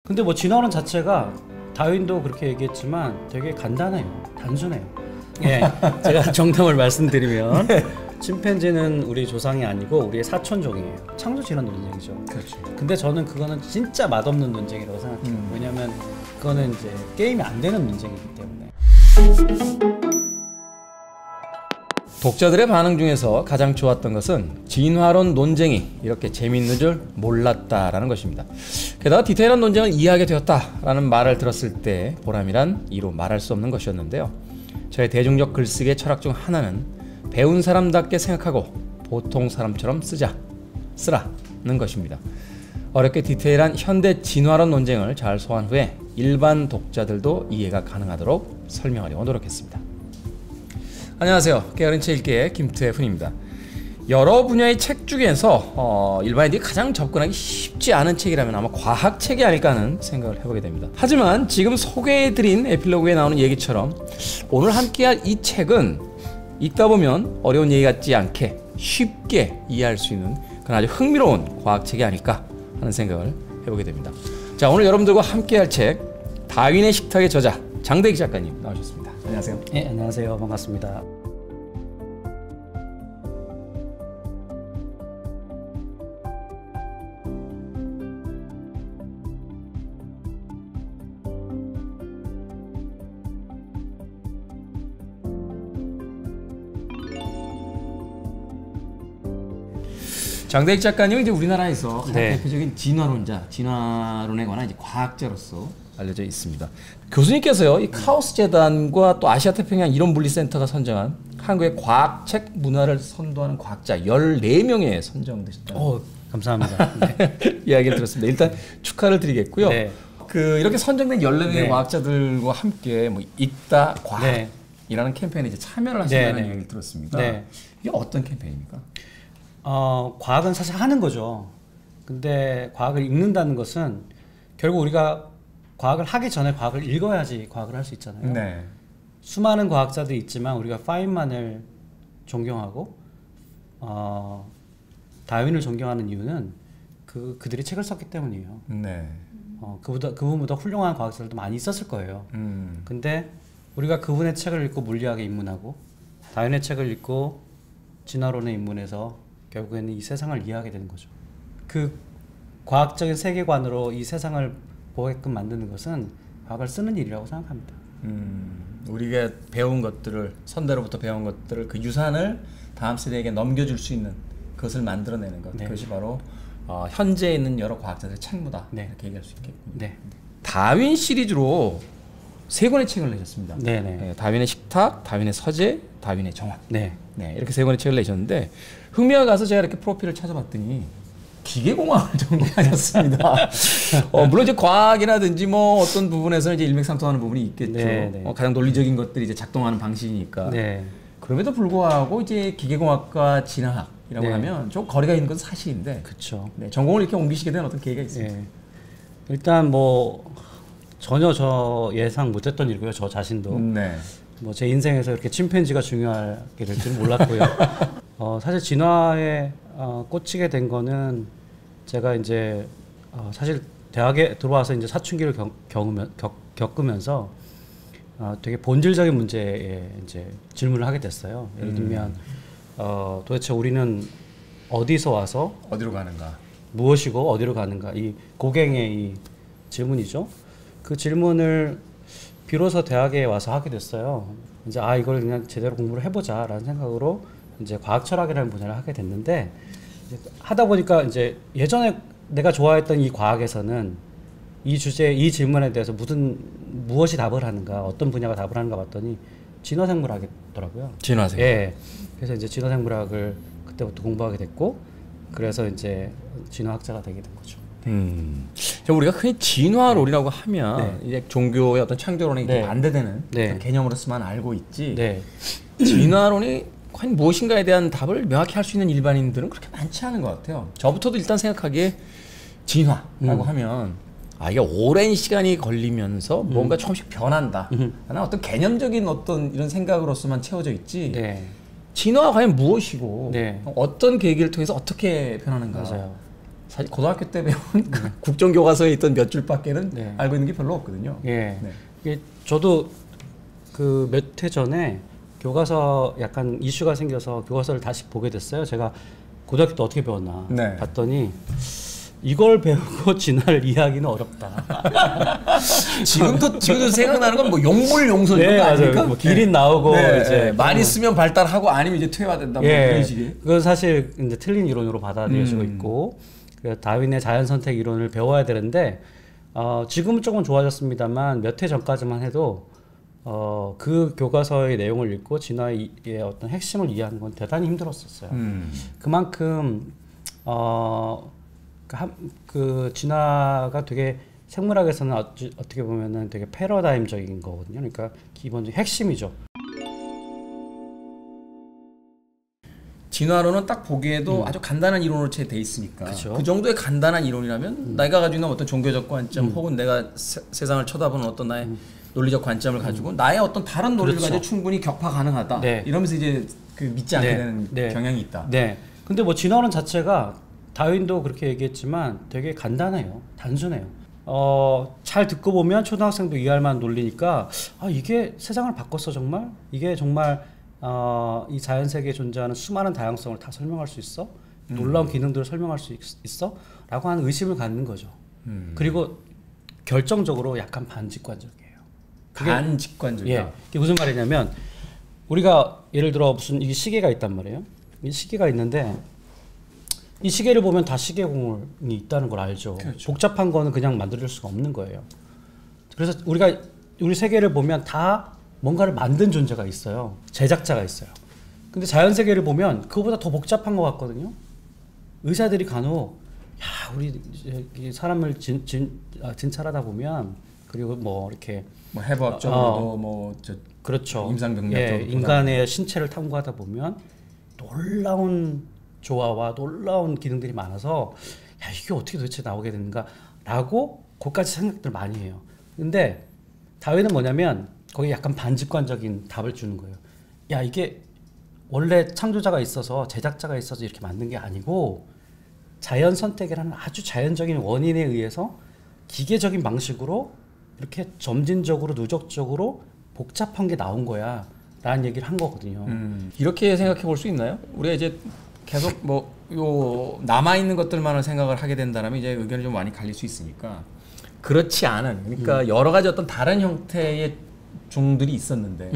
근데 뭐 진화론 자체가 다윈도 그렇게 얘기했지만 되게 간단해요. 단순해요. 예, 제가 정답을 말씀드리면 침팬지는 우리 조상이 아니고 우리의 사촌종이에요. 창조 진화 논쟁이죠. 그렇죠. 근데 저는 그거는 진짜 맛없는 논쟁이라고 생각해요. 왜냐면 그거는 이제 게임이 안 되는 논쟁이기 때문에. 독자들의 반응 중에서 가장 좋았던 것은 진화론 논쟁이 이렇게 재미있는 줄 몰랐다라는 것입니다. 게다가 디테일한 논쟁을 이해하게 되었다라는 말을 들었을 때 보람이란 이루 말할 수 없는 것이었는데요. 저의 대중적 글쓰기의 철학 중 하나는 배운 사람답게 생각하고 보통 사람처럼 쓰라는 것입니다. 어렵게 디테일한 현대 진화론 논쟁을 잘 소화한 후에 일반 독자들도 이해가 가능하도록 설명하려고 노력했습니다. 안녕하세요. 깨어른 책 읽기의 김태훈입니다. 여러 분야의 책 중에서 일반인들이 가장 접근하기 쉽지 않은 책이라면 아마 과학책이 아닐까 하는 생각을 해보게 됩니다. 하지만 지금 소개해드린 에필로그에 나오는 얘기처럼 오늘 함께할 이 책은 읽다 보면 어려운 얘기 같지 않게 쉽게 이해할 수 있는 그런 아주 흥미로운 과학책이 아닐까 하는 생각을 해보게 됩니다. 자, 오늘 여러분들과 함께할 책 다윈의 식탁의 저자 장대익 작가님 나오셨습니다. 안녕하세요. 네, 안녕하세요. 반갑습니다. 장대익 작가님은 이제 우리나라에서 네. 대표적인 진화론자, 진화론에 관한 이제 과학자로서 알려져 있습니다. 교수님께서요, 이 카오스 재단과 또 아시아 태평양 이론 물리센터가 선정한 한국의 과학책 문화를 선도하는 과학자 14명에 선정되셨다는 감사합니다. 네. 이야기를 들었습니다. 일단 축하를 드리겠고요. 네. 이렇게 선정된 14명의 네. 과학자들과 함께 뭐 읽다 과학이라는 네. 캠페인에 이제 참여를 하신다는 네. 이야기를 들었습니다. 네. 이게 어떤 캠페인입니까? 과학은 사실 하는 거죠. 근데 과학을 읽는다는 것은 결국 우리가 과학을 하기 전에 과학을 읽어야지 과학을 할 수 있잖아요. 네. 수많은 과학자들이 있지만 우리가 파인만을 존경하고 다윈을 존경하는 이유는 그들이 책을 썼기 때문이에요. 네. 그분보다 훌륭한 과학자들도 많이 있었을 거예요. 근데 우리가 그분의 책을 읽고 물리학에 입문하고 다윈의 책을 읽고 진화론에 입문해서 결국에는 이 세상을 이해하게 되는 거죠. 그 과학적인 세계관으로 이 세상을 보게끔 만드는 것은 과학을 쓰는 일이라고 생각합니다. 우리가 배운 것들을, 선대로부터 배운 것들을 그 유산을 다음 세대에게 넘겨줄 수 있는 그것을 만들어내는 것. 네. 그것이 바로 현재에 있는 여러 과학자들의 책무다. 네. 이렇게 얘기할 수 있겠군요. 네. 다윈 시리즈로 3권의 책을 내셨습니다. 네, 다윈의 식탁, 다윈의 서재, 다윈의 정원. 네, 이렇게 3권의 책을 내셨는데 흥미가 가서 제가 이렇게 프로필을 찾아봤더니 기계공학을 전공하셨습니다. 물론 이제 과학이라든지 뭐 어떤 부분에서는 이제 일맥상통하는 부분이 있겠죠. 가장 논리적인 것들이 이제 작동하는 방식이니까. 그럼에도 불구하고 이제 기계공학과 진화학이라고 하면 좀 거리가 있는 것은 사실인데. 그렇죠. 전공을 이렇게 옮기시게 된 어떤 계기가 있습니까? 일단 뭐 전혀 저 예상 못했던 일이고요. 저 자신도. 뭐 제 인생에서 이렇게 침팬지가 중요하게 될 줄은 몰랐고요. 사실 진화에 꽂히게 된 거는 제가 이제 사실 대학에 들어와서 이제 사춘기를 겪으면서 되게 본질적인 문제에 이제 질문을 하게 됐어요. 예를 들면 도대체 우리는 어디서 와서 어디로 가는가, 무엇이고 어디로 가는가, 이 고갱의 이 질문이죠. 그 질문을 비로소 대학에 와서 하게 됐어요. 이제 이걸 그냥 제대로 공부를 해보자라는 생각으로 이제 과학 철학이라는 분야를 하게 됐는데, 이제 하다 보니까 이제 예전에 내가 좋아했던 이 과학에서는 이 주제, 이 질문에 대해서 무엇이 답을 하는가, 어떤 분야가 답을 하는가 봤더니 진화생물학이더라고요. 진화생물. 예. 그래서 이제 진화생물학을 그때부터 공부하게 됐고, 그래서 이제 진화학자가 되게 된 거죠. 우리가 흔히 진화론이라고 하면 이제 종교의 어떤 창조론에 반대되는 개념으로서만 알고 있지. 진화론이 과연 무엇인가에 대한 답을 명확히 할 수 있는 일반인들은 그렇게 많지 않은 것 같아요. 저부터도 일단 생각하기에 진화라고 하면 이게 오랜 시간이 걸리면서 뭔가 조금씩 변한다 라는 어떤 개념적인 어떤 이런 생각으로서만 채워져 있지. 진화가 과연 무엇이고 어떤 계기를 통해서 어떻게 변하는가. 맞아요. 사실 고등학교 때 배운 국정교과서에 있던 몇 줄밖에는 알고 있는 게 별로 없거든요. 예. 저도 그 몇 해 전에 교과서 약간 이슈가 생겨서 교과서를 다시 보게 됐어요. 제가 고등학교 때 어떻게 배웠나 봤더니 이걸 배우고 진화를 이해하기는 어렵다. 지금도 생각나는 건 뭐 용불용선 이런 거 아닙니까? 뭐 기린 나오고 이제 많이 쓰면 발달하고 아니면 이제 퇴화된다. 뭐 그런 식의. 그건 사실 이제 틀린 이론으로 받아들여지고 있고 다윈의 자연 선택 이론을 배워야 되는데 지금은 조금 좋아졌습니다만 몇 해 전까지만 해도 그 교과서의 내용을 읽고 진화의 어떤 핵심을 이해하는 건 대단히 힘들었었어요. 그만큼 그 진화가 되게 생물학에서는 어떻게 보면은 되게 패러다임적인 거거든요. 그러니까 기본적인 핵심이죠. 진화론은 딱 보기에도 아주 간단한 이론으로 채 돼 있으니까 그쵸? 그 정도의 간단한 이론이라면 내가 가지고 있는 어떤 종교적 관점 혹은 내가 세상을 쳐다보는 어떤 나의 논리적 관점을 가지고 나의 어떤 다른 논리를 가지고 충분히 격파 가능하다. 이러면서 이제 그 믿지 않게 되는 경향이 있다. 근데 뭐 진화론 자체가 다윈도 그렇게 얘기했지만 되게 간단해요. 단순해요. 잘 듣고 보면 초등학생도 이해할 만한 논리니까 이게 세상을 바꿨어 정말? 이게 정말 이 자연 세계에 존재하는 수많은 다양성을 다 설명할 수 있어? 놀라운 기능들을 설명할 수 있어? 라고 하는 의심을 갖는 거죠. 그리고 결정적으로 약간 반직관적이에요. 반직관적이야. 이게 무슨 말이냐면 우리가 예를 들어 무슨 이 시계가 있단 말이에요. 이 시계가 있는데 이 시계를 보면 다 시계공이 있다는 걸 알죠. 복잡한 거는 그냥 만들 수가 없는 거예요. 그래서 우리 세계를 보면 다 뭔가를 만든 존재가 있어요. 제작자가 있어요. 근데 자연 세계를 보면 그거보다 더 복잡한 것 같거든요. 의사들이 간혹 우리 사람을 진찰하다 보면 그리고 뭐 이렇게 뭐 해부학적으로도 그렇죠. 임상병리학적으로 인간의 신체를 탐구하다 보면 놀라운 조화와 놀라운 기능들이 많아서 이게 어떻게 도대체 나오게 되는가라고 그까지 생각들 많이 해요. 근데 다윈은 뭐냐면 거기에 약간 반직관적인 답을 주는 거예요. 이게 원래 창조자가 있어서 제작자가 있어서 이렇게 만든 게 아니고 자연 선택이라는 아주 자연적인 원인에 의해서 기계적인 방식으로 이렇게 점진적으로 누적적으로 복잡한 게 나온 거야 라는 얘기를 한 거거든요. 이렇게 생각해 볼 수 있나요? 우리가 이제 계속 남아 있는 것들만을 생각을 하게 된다면 이제 의견이 좀 많이 갈릴 수 있으니까 그렇지 않은 그러니까 여러 가지 어떤 다른 형태의 종들이 있었는데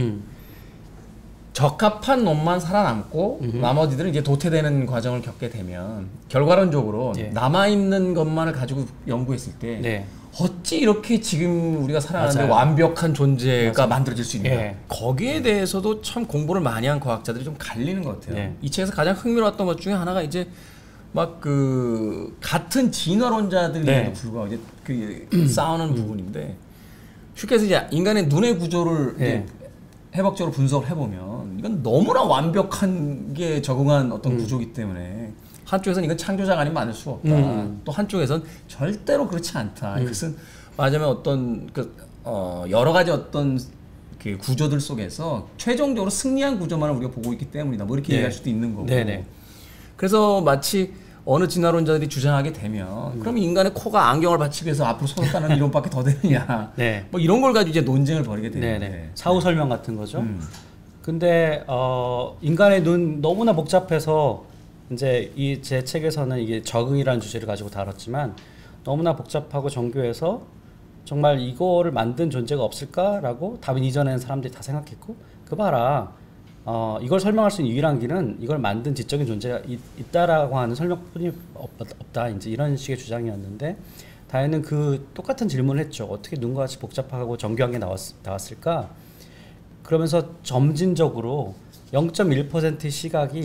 적합한 놈만 살아남고 나머지들은 이제 도태되는 과정을 겪게 되면 결과론적으로 남아 있는 것만을 가지고 연구했을 때 어찌 이렇게 지금 우리가 살아가는데 완벽한 존재가 만들어질 수 있는가? 거기에 대해서도 참 공부를 많이 한 과학자들이 좀 갈리는 것 같아요. 이 책에서 가장 흥미로웠던 것 중에 하나가 이제 막 그 같은 진화론자들에도 불구하고 이제 그 싸우는 부분인데 쉽게 해서 이제 인간의 눈의 구조를 이제 해박적으로 분석을 해보면 이건 너무나 완벽한 게 적응한 어떤 구조이기 때문에 한쪽에서는 이건 창조자가 아니면 만들 수가 없다. 또 한쪽에서는 절대로 그렇지 않다. 이것은 말하자면 어떤 여러 가지 어떤 그 구조들 속에서 최종적으로 승리한 구조만을 우리가 보고 있기 때문이다. 뭐 이렇게 얘기할 수도 있는 거고. 그래서 마치 어느 진화론자들이 주장하게 되면 그럼 인간의 코가 안경을 받치기 위해서 앞으로 솟았다는 이론밖에 더 되느냐. 뭐 이런 걸 가지고 이제 논쟁을 벌이게 되는데. 사후 설명 같은 거죠. 근데 인간의 눈 너무나 복잡해서 이제 제 책에서는 이게 적응이라는 주제를 가지고 다뤘지만 너무나 복잡하고 정교해서 정말 이거를 만든 존재가 없을까라고 다윈 이전에는 사람들이 다 생각했고 그 봐라 이걸 설명할 수 있는 유일한 길은 이걸 만든 지적인 존재가 있다라고 하는 설명뿐이 없다 이제 이런 식의 주장이었는데 다윈은 그 똑같은 질문을 했죠. 어떻게 눈과 같이 복잡하고 정교한 게 나왔을까? 그러면서 점진적으로 0.1%의 시각이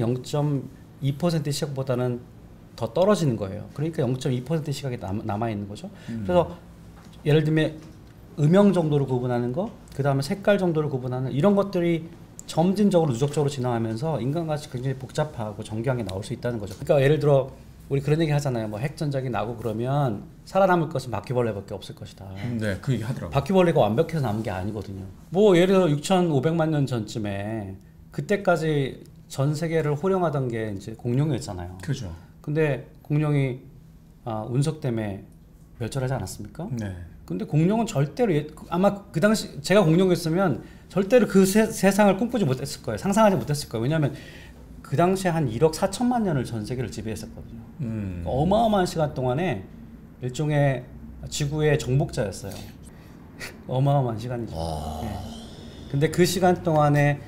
0.2%의 시각보다는 더 떨어지는 거예요. 그러니까 0.2%의 시각이 남아있는 거죠. 그래서 예를 들면 음영 정도를 구분하는 거, 그 다음에 색깔 정도를 구분하는 이런 것들이 점진적으로 누적적으로 진화하면서 인간같이 굉장히 복잡하고 정교한 게 나올 수 있다는 거죠. 그러니까 예를 들어 우리 그런 얘기 하잖아요. 뭐 핵전쟁이 나고 그러면 살아남을 것은 바퀴벌레밖에 없을 것이다. 네, 그 얘기 하더라고요. 바퀴벌레가 완벽해서 남은 게 아니거든요. 뭐 예를 들어 6,500만 년 전쯤에 그때까지 전 세계를 호령하던 게 이제 공룡이었잖아요. 그죠. 근데 공룡이 운석 때문에 멸절하지 않았습니까? 네. 근데 공룡은 절대로 아마 그 당시 제가 공룡이었으면 절대로 그 세상을 꿈꾸지 못했을 거예요. 상상하지 못했을 거예요. 왜냐하면 그 당시에 한 1억 4천만 년을 전 세계를 지배했었거든요. 어마어마한 시간 동안에 일종의 지구의 정복자였어요. 어마어마한 시간이죠. 네. 근데 그 시간 동안에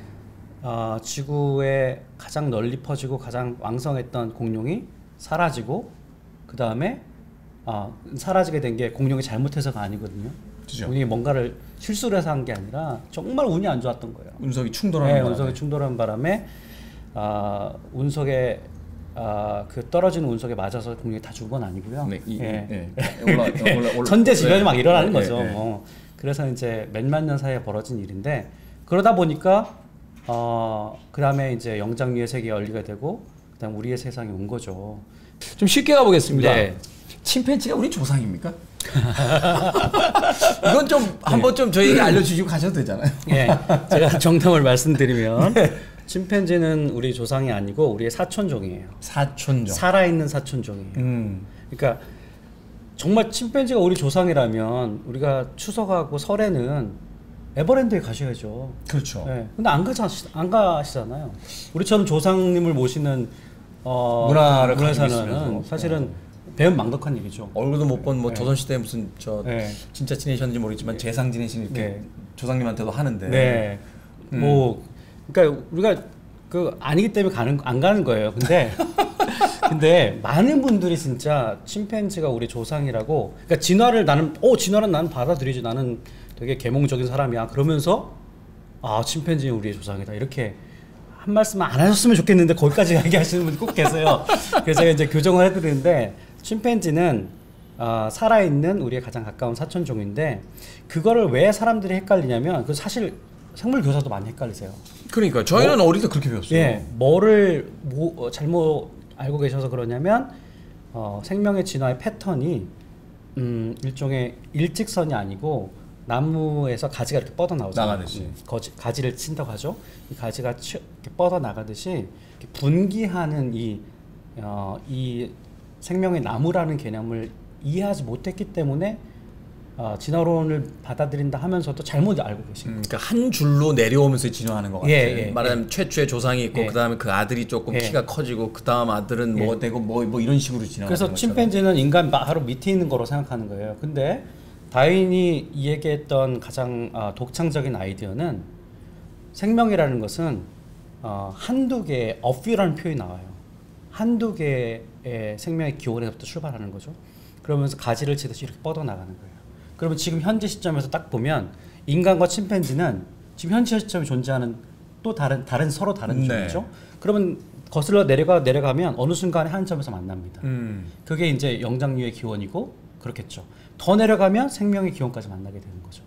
지구에 가장 널리 퍼지고 가장 왕성했던 공룡이 사라지고 그 다음에 사라지게 된 게 공룡이 잘못해서가 아니거든요. 그렇죠. 공룡이 뭔가를 실수를 해서 한 게 아니라 정말 운이 안 좋았던 거예요. 운석이 충돌하는 바람에. 운석이 충돌하는 바람에 운석에 그 떨어지는 운석에 맞아서 공룡이 다 죽은 건 아니고요. 네, 올라 천재지변이 막 일어나는 거죠. 그래서 이제 몇만 년 사이에 벌어진 일인데 그러다 보니까 그 다음에 이제 영장류의 세계가 열리게 되고 그다음 우리의 세상이 온 거죠. 좀 쉽게 가보겠습니다. 네. 침팬지가 우리 조상입니까? 이건 좀 한번 좀 저희에게 알려주시고 가셔도 되잖아요. 네, 제가 정답을 말씀드리면 침팬지는 우리 조상이 아니고 우리의 사촌종이에요. 사촌종. 살아있는 사촌종이에요. 그러니까 정말 침팬지가 우리 조상이라면 우리가 추석하고 설에는 에버랜드에 가셔야죠. 그렇죠. 네. 근데 안 가시잖아요. 우리처럼 조상님을 모시는 문화에서는 사실은 배은 망덕한 얘기죠. 얼굴도 못 본 뭐 조선시대에 무슨 진짜 지내셨는지 모르겠지만 재상 지내신 이렇게 조상님한테도 하는데. 뭐 그러니까 우리가 그 아니기 때문에 안 가는 거예요. 근데 많은 분들이 진짜 침팬지가 우리 조상이라고, 그러니까 진화를 나는 받아들이지, 나는 되게 계몽적인 사람이야 그러면서 침팬지는 우리의 조상이다 이렇게 한 말씀 안 하셨으면 좋겠는데 거기까지 얘기하시는 분이 꼭 계세요. 그래서 제가 이제 교정을 해드리는데 침팬지는 살아있는 우리의 가장 가까운 사촌종인데 그거를 왜 사람들이 헷갈리냐면 그 사실 생물 교사도 많이 헷갈리세요. 그러니까 저희는 어릴 때 그렇게 배웠어요. 예, 뭐를 잘못 알고 계셔서 그러냐면 생명의 진화의 패턴이 일종의 일직선이 아니고 나무에서 가지가 이렇게 뻗어 나오잖아요. 가지를 친다고 하죠. 이 가지가 이렇게 뻗어 나가듯이 이렇게 분기하는 이 생명의 나무라는 개념을 이해하지 못했기 때문에 진화론을 받아들인다 하면서도 잘못 알고 계신 거예요. 그러니까 한 줄로 내려오면서 진화하는 것 같아요. 말하자면 최초의 조상이 있고 그 다음에 그 아들이 조금 키가 커지고 그 다음 아들은 뭐 되고 뭐 이런 식으로 진화하는 그래서 것처럼. 침팬지는 인간 바로 밑에 있는 거로 생각하는 거예요. 근데 다윈이 얘기했던 가장 독창적인 아이디어는 생명이라는 것은 한두 개의 어퓨라는 표현이 나와요. 한두 개의 생명의 기원에서부터 출발하는 거죠. 그러면서 가지를 치듯이 이렇게 뻗어나가는 거예요. 그러면 지금 현재 시점에서 딱 보면 인간과 침팬지는 지금 현재 시점에 존재하는 또 서로 다른 종이죠. 그러면 거슬러 내려가면 어느 순간에 한 점에서 만납니다. 그게 이제 영장류의 기원이고 그렇겠죠. 더 내려가면 생명의 기원까지 만나게 되는 거죠.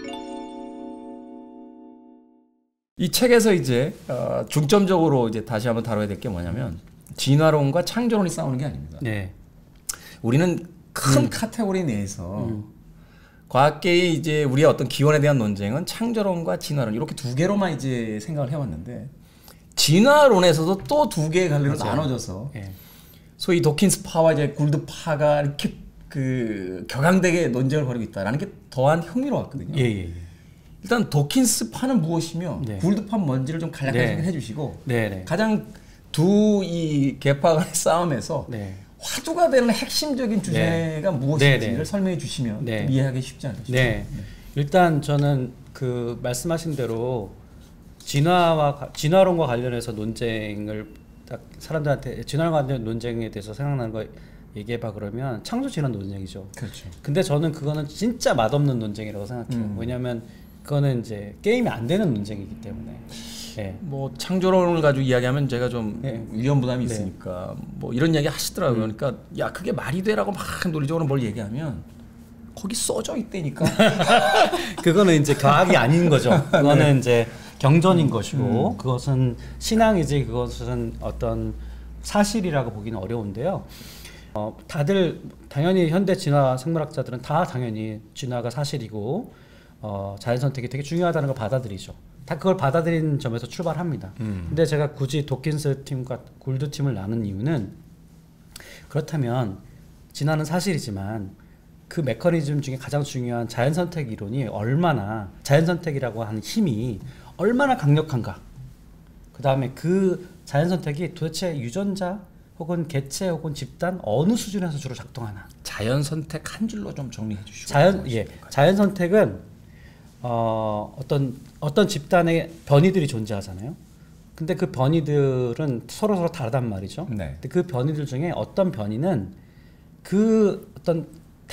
이 책에서 이제 중점적으로 이제 다시 한번 다뤄야 될 게 뭐냐면 진화론과 창조론이 싸우는 게 아닙니다. 네. 우리는 큰 카테고리 내에서 과학계의 이제 우리의 어떤 기원에 대한 논쟁은 창조론과 진화론 이렇게 두 개로만 이제 생각을 해왔는데 진화론에서도 또 두 개의 갈래로 나눠져서 소위 도킨스 파와 이제 굴드 파가 이렇게 그 격앙되게 논쟁을 벌이고 있다라는 게 더한 흥미로웠거든요. 일단 도킨스 파는 무엇이며 굴드 파 뭔지를 좀 간략하게 해주시고 가장 두 이 계파 간의 싸움에서 화두가 되는 핵심적인 주제가 무엇인지를 설명해 주시면 좀 이해하기 쉽지 않으시죠? 일단 저는 그 말씀하신 대로 진화론과 관련해서 논쟁을 딱 사람들한테 진화론과 관련 논쟁에 대해서 생각나는 거 얘기해봐 그러면 창조 진화 논쟁이죠. 그렇죠. 근데 저는 그거는 진짜 맛없는 논쟁이라고 생각해요. 왜냐하면 그거는 이제 게임이 안 되는 논쟁이기 때문에. 뭐 창조론을 가지고 이야기하면 제가 좀 위험 부담이 있으니까 뭐 이런 이야기 하시더라고요. 그러니까 야 그게 말이 되라고 막 논리적으로 뭘 얘기하면 거기 써져 있다니까. 그거는 이제 과학이 아닌 거죠. 그거는 이제 경전인 것이고 그것은 신앙이지 그것은 어떤 사실이라고 보기는 어려운데요. 다들 당연히 현대 진화 생물학자들은 다 당연히 진화가 사실이고 자연 선택이 되게 중요하다는 걸 받아들이죠. 다 그걸 받아들이는 점에서 출발합니다. 근데 제가 굳이 도킨스 팀과 굴드 팀을 나눈 이유는 그렇다면 진화는 사실이지만 그 메커니즘 중에 가장 중요한 자연선택 이론이 얼마나 자연선택이라고 하는 힘이 얼마나 강력한가. 그 다음에 그 자연선택이 도대체 유전자 혹은 개체 혹은 집단 어느 수준에서 주로 작동하나. 자연선택 한 줄로 좀 정리해 주시고. 자연선택은 어떤 집단의 변이들이 존재하잖아요. 근데 그 변이들은 서로 다르단 말이죠. 네. 근데 그 변이들 중에 어떤 변이는 그 어떤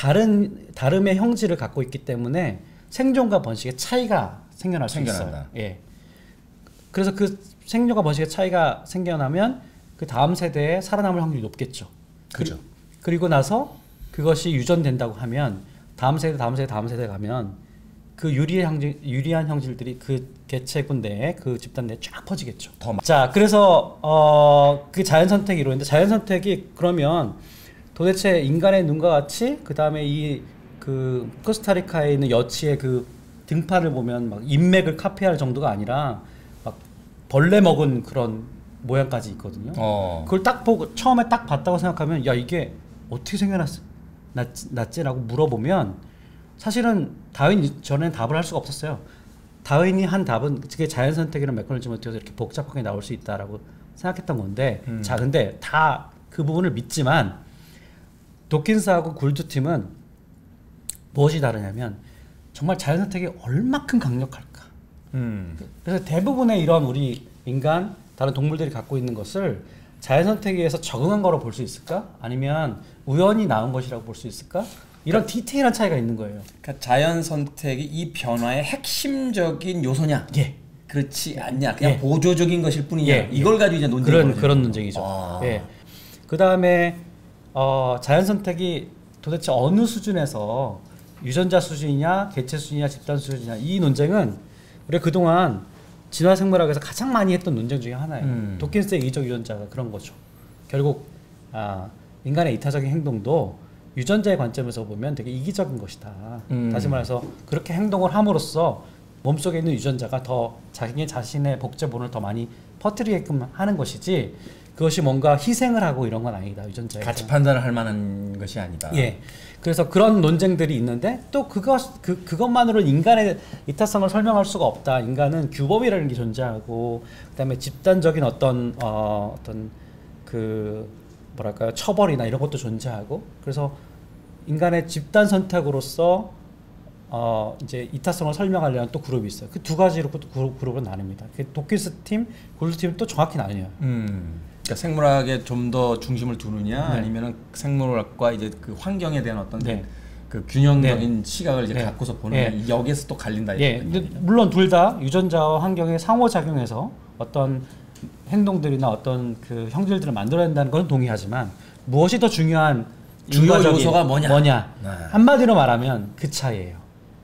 다름의 형질을 갖고 있기 때문에 생존과 번식의 차이가 생겨날 수 있어요. 예. 그래서 그 생존과 번식의 차이가 생겨나면 그 다음 세대에 살아남을 확률이 높겠죠. 그죠. 그리고 나서 그것이 유전된다고 하면 다음 세대 가면 그 유리한 형질들이 그 개체군 내에 그 집단 내에 쫙 퍼지겠죠. 자, 그래서 그 자연선택 이론인데 자연선택이 그러면 도대체 인간의 눈과 같이 그 다음에 이 그 코스타리카에 있는 여치의 그 등판을 보면 막 인맥을 카피할 정도가 아니라 막 벌레 먹은 그런 모양까지 있거든요. 그걸 딱 보고 처음에 딱 봤다고 생각하면 야 이게 어떻게 생겨났지라고 물어보면 사실은 다윈이 전에는 답을 할 수가 없었어요. 다윈이 한 답은 그게 자연선택이라는 메커니즘을 통해서 이렇게 복잡하게 나올 수 있다라고 생각했던 건데 자 근데 다 그 부분을 믿지만 도킨스하고 굴드 팀은 무엇이 다르냐면 정말 자연선택이 얼마큼 강력할까. 그래서 대부분의 이런 우리 인간 다른 동물들이 갖고 있는 것을 자연선택에 의해서 적응한 거로 볼 수 있을까? 아니면 우연히 나온 것이라고 볼 수 있을까? 이런 디테일한 차이가 있는 거예요. 그러니까 자연선택이 이 변화의 핵심적인 요소냐? 예. 그렇지 않냐? 그냥 보조적인 것일 뿐이냐? 이걸 가지고 이제 논쟁이 그런 논쟁이죠. 예. 그 다음에 자연선택이 도대체 어느 수준에서 유전자 수준이냐, 개체 수준이냐, 집단 수준이냐 이 논쟁은 우리가 그동안 진화생물학에서 가장 많이 했던 논쟁 중에 하나예요. 도킨스의 이적 유전자가 그런 거죠. 결국 인간의 이타적인 행동도 유전자의 관점에서 보면 되게 이기적인 것이다. 다시 말해서 그렇게 행동을 함으로써 몸속에 있는 유전자가 더 자기 자신의 복제본을 더 많이 퍼뜨리게끔 하는 것이지 그것이 뭔가 희생을 하고 이런 건 아니다. 유전자에 가치 판단을 할 만한 것이 아니다. 예. 그래서 그런 논쟁들이 있는데 또 그것만으로 인간의 이타성을 설명할 수가 없다. 인간은 규범이라는 게 존재하고 그다음에 집단적인 어떤 그 뭐랄까요 처벌이나 이런 것도 존재하고 그래서 인간의 집단 선택으로서 이제 이타성을 설명하려는 또 그룹이 있어요. 그 두 가지로 그룹으로 나뉩니다. 도킨스 팀, 골드 팀은 또 정확히 나뉘어요. 그러니까 생물학에 좀 더 중심을 두느냐, 아니면은 생물학과 이제 그 환경에 대한 어떤 그 균형적인 시각을 이제 갖고서 보느냐, 여기에서 또 갈린다. 근데 물론 둘 다 유전자와 환경에 상호작용해서 어떤 행동들이나 어떤 그 형질들을 만들어낸다는 건 동의하지만 무엇이 더 중요한 주요 요소가 뭐냐? 한마디로 말하면 그 차이예요.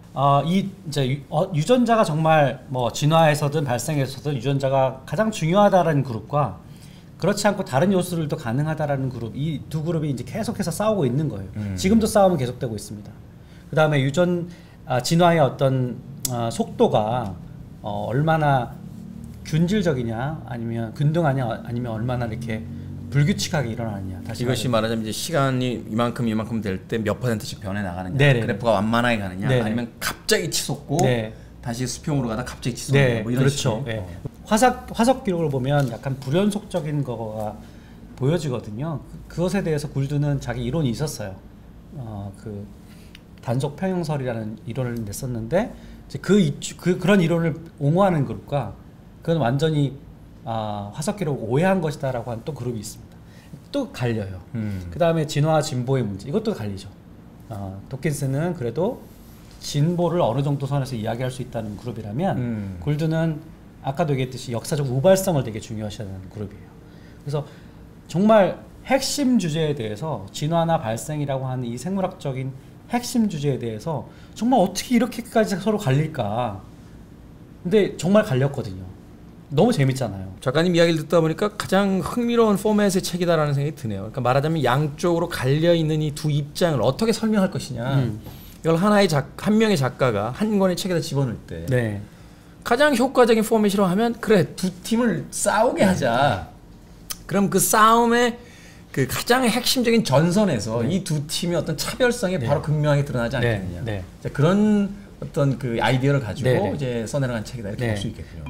유전자가 정말 뭐 진화에서든 발생에서든 유전자가 가장 중요하다라는 그룹과 그렇지 않고 다른 요소들도 가능하다라는 그룹, 이 두 그룹이 이제 계속해서 싸우고 있는 거예요. 지금도 싸움은 계속되고 있습니다. 그 다음에 진화의 어떤 속도가 얼마나 균질적이냐, 아니면 균등하냐, 아니면 얼마나 이렇게 불규칙하게 일어나느냐. 이것이 말하자면 이제 시간이 이만큼 될 때 몇 %씩 변해 나가느냐, 그래프가 완만하게 가느냐, 아니면 갑자기 치솟고 다시 수평으로 가다 갑자기 치솟고 뭐 이런 그렇죠. 화석 기록을 보면 약간 불연속적인 거가 보여지거든요. 그것에 대해서 굴드는 자기 이론이 있었어요. 그 단속 평형설이라는 이론을 냈었는데 그런 이론을 옹호하는 그룹과 그건 완전히 화석 기록을 오해한 것이다라고 하는 또 그룹이 있습니다. 또 갈려요. 그 다음에 진화 진보의 문제, 이것도 갈리죠. 도킨스는 그래도 진보를 어느 정도 선에서 이야기할 수 있다는 그룹이라면 굴드는 아까도 얘기했듯이 역사적 우발성을 되게 중요시하는 그룹이에요. 그래서 정말 핵심 주제에 대해서 진화나 발생이라고 하는 이 생물학적인 핵심 주제에 대해서 정말 어떻게 이렇게까지 서로 갈릴까. 근데 정말 갈렸거든요. 너무 재밌잖아요. 작가님 이야기를 듣다 보니까 가장 흥미로운 포맷의 책이다라는 생각이 드네요. 그러니까 말하자면 양쪽으로 갈려있는 이 두 입장을 어떻게 설명할 것이냐. 이걸 한 명의 작가가 한 권의 책에다 집어넣을 때 가장 효과적인 포맷이라고 하면 그래, 두 팀을 싸우게 하자. 그럼 그 싸움의 그 가장 핵심적인 전선에서 이 두 팀의 어떤 차별성이 바로 극명하게 드러나지 않겠느냐. 자, 그런 어떤 그 아이디어를 가지고 이제 써내려간 책이다 이렇게 볼 수 있겠고요.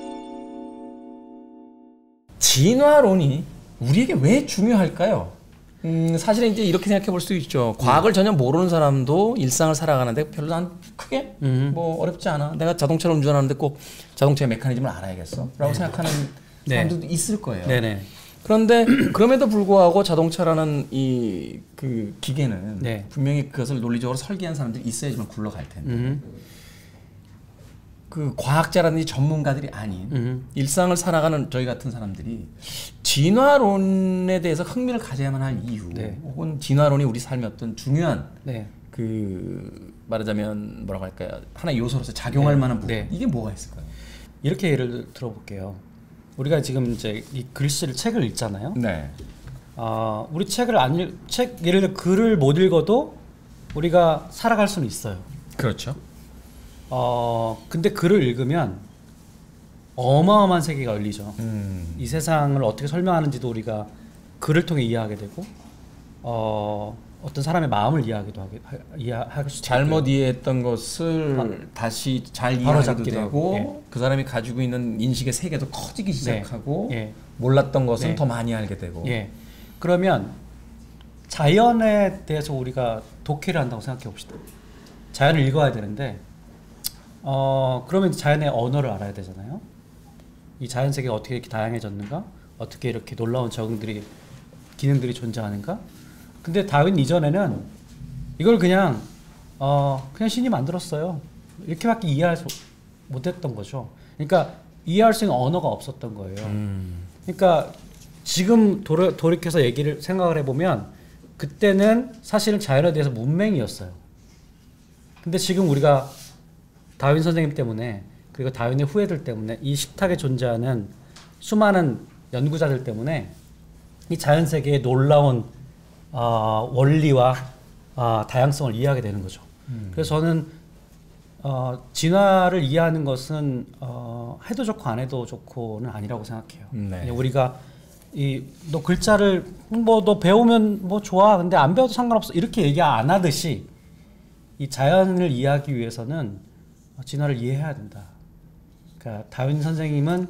진화론이 우리에게 왜 중요할까요? 사실은 이제 이렇게 생각해 볼 수 있죠. 과학을 전혀 모르는 사람도 일상을 살아가는데 별로 난 크게 뭐 어렵지 않아. 내가 자동차를 운전하는데 꼭 자동차의 메커니즘을 알아야겠어 라고 생각하는 사람들도 있을 거예요. 그런데 그럼에도 불구하고 자동차라는 이 그 기계는 분명히 그것을 논리적으로 설계한 사람들이 있어야지만 굴러갈 텐데 그 과학자라든지 전문가들이 아닌 일상을 살아가는 저희 같은 사람들이 진화론에 대해서 흥미를 가져야만 할 이유 혹은 진화론이 우리 삶의 어떤 중요한 그 말하자면 뭐라고 할까요? 하나의 요소로서 작용할 만한 부분 이게 뭐가 있을까요? 이렇게 예를 들어볼게요. 우리가 지금 이제 이 글씨를 책을 읽잖아요. 우리 예를 들어 글을 못 읽어도 우리가 살아갈 수는 있어요. 그렇죠. 근데 글을 읽으면 어마어마한 세계가 열리죠. 이 세상을 어떻게 설명하는지도 우리가 글을 통해 이해하게 되고, 어떤 사람의 마음을 이해할 수 잘못 이해했던 것을 다시 잘 이해하기도 되고, 그 사람이 가지고 있는 인식의 세계도 커지기 시작하고, 몰랐던 것은 더 많이 알게 되고. 그러면 자연에 대해서 우리가 독해를 한다고 생각해 봅시다. 자연을 읽어야 되는데, 그러면 자연의 언어를 알아야 되잖아요. 이 자연 세계가 어떻게 이렇게 다양해졌는가? 어떻게 이렇게 놀라운 기능들이 존재하는가? 근데 다윈 이전에는 이걸 그냥 신이 만들었어요. 이렇게밖에 못했던 거죠. 그러니까 이해할 수 있는 언어가 없었던 거예요. 그러니까 지금 돌이켜서 생각을 해보면 그때는 사실은 자연에 대해서 문맹이었어요. 근데 지금 우리가 다윈 선생님 때문에, 그리고 다윈의 후예들 때문에, 이 식탁에 존재하는 수많은 연구자들 때문에 이 자연 세계의 놀라운 원리와 다양성을 이해하게 되는 거죠. 그래서 저는 진화를 이해하는 것은 해도 좋고 안 해도 좋고는 아니라고 생각해요. 우리가 너 글자를 너 배우면 뭐 좋아, 근데 안 배워도 상관없어, 이렇게 얘기 안 하듯이 이 자연을 이해하기 위해서는 진화를 이해해야 된다. 그러니까 다윈 선생님은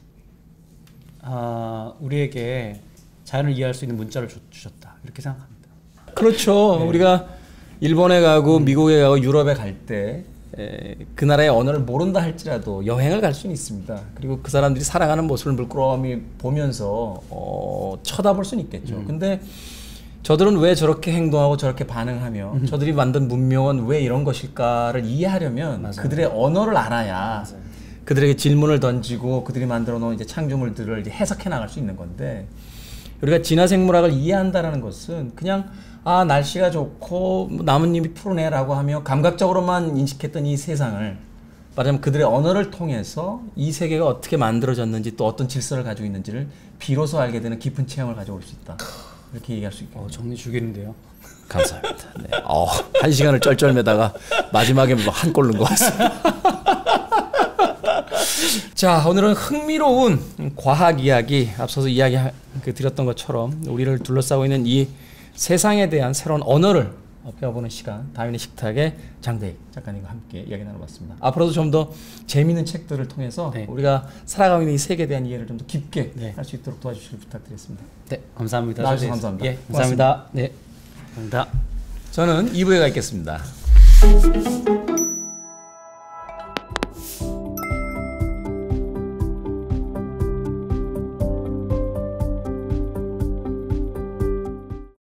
우리에게 자연을 이해할 수 있는 문자를 주셨다, 이렇게 생각합니다. 그렇죠. 우리가 일본에 가고 미국에 가고 유럽에 갈 때 그 나라의 언어를 모른다 할지라도 여행을 갈 수는 있습니다. 그리고 그 사람들이 살아가는 모습을 물끄러미 보면서 쳐다볼 수는 있겠죠. 근데 저들은 왜 저렇게 행동하고 저렇게 반응하며 저들이 만든 문명은 왜 이런 것일까를 이해하려면 그들의 언어를 알아야 그들에게 질문을 던지고 그들이 만들어 놓은 이제 창조물들을 이제 해석해 나갈 수 있는 건데, 우리가 진화생물학을 이해한다라는 것은 그냥 날씨가 좋고 나뭇잎이 푸르네라고 하며 감각적으로만 인식했던 이 세상을 말하자면 그들의 언어를 통해서 이 세계가 어떻게 만들어졌는지 또 어떤 질서를 가지고 있는지를 비로소 알게 되는 깊은 체험을 가져올 수 있다, 이렇게 얘기할 수 있겠네요. 정리 죽이는데요. 감사합니다. 한 시간을 쩔쩔매다가 마지막에 한 골 넣은 것 같습니다. 자, 오늘은 흥미로운 과학 이야기, 앞서서 드렸던 것처럼 우리를 둘러싸고 있는 이 세상에 대한 새로운 언어를 배워보는 시간, 다윈의 식탁의 장대익 작가님과 함께 이야기 나눠봤습니다. 앞으로도 좀 더 재미있는 책들을 통해서 우리가 살아가고 있는 이 세계에 대한 이해를 좀 더 깊게 할 수 있도록 도와주시길 부탁드리겠습니다. 네, 감사합니다. 나와주셔서 감사합니다. 감사합니다. 네, 감사합니다. 저는 2부에 가 있겠습니다.